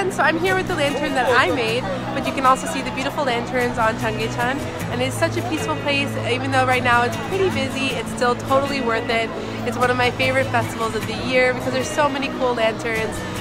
everyone, so I'm here with the lantern that I made, but you can also see the beautiful lanterns on Cheonggyecheon, and it's such a peaceful place. Even though right now it's pretty busy, it's still totally worth it. It's one of my favorite festivals of the year because there's so many cool lanterns,